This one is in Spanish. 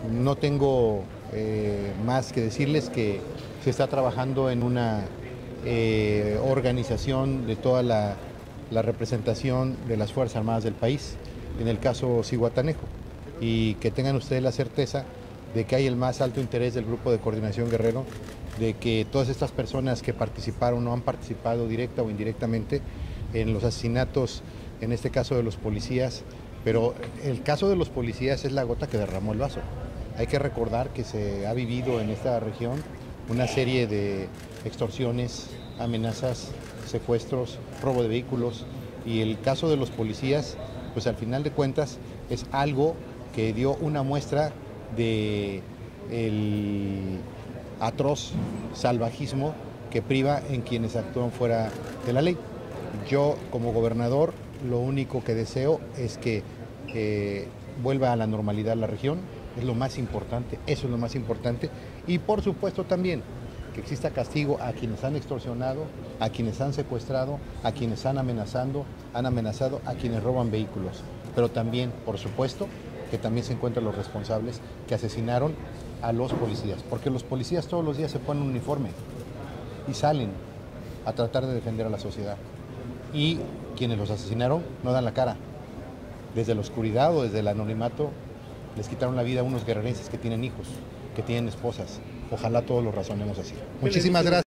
No tengo más que decirles que se está trabajando en una organización de toda la representación de las Fuerzas Armadas del país, en el caso Zihuatanejo, y que tengan ustedes la certeza de que hay el más alto interés del Grupo de Coordinación Guerrero, de que todas estas personas que participaron o han participado directa o indirectamente en los asesinatos, en este caso de los policías, pero el caso de los policías es la gota que derramó el vaso. Hay que recordar que se ha vivido en esta región una serie de extorsiones, amenazas, secuestros, robo de vehículos, y el caso de los policías, pues al final de cuentas es algo que dio una muestra de el atroz salvajismo que priva en quienes actúan fuera de la ley. Yo, como gobernador, lo único que deseo es que vuelva a la normalidad la región, es lo más importante, eso es lo más importante, y por supuesto también que exista castigo a quienes han extorsionado, a quienes han secuestrado, a quienes han amenazado, a quienes roban vehículos, pero también, por supuesto, que también se encuentran los responsables que asesinaron a los policías, porque los policías todos los días se ponen un uniforme y salen a tratar de defender a la sociedad, y quienes los asesinaron no dan la cara. Desde la oscuridad o desde el anonimato les quitaron la vida a unos guerrerenses que tienen hijos, que tienen esposas. Ojalá todos lo razonemos así. Muchísimas gracias.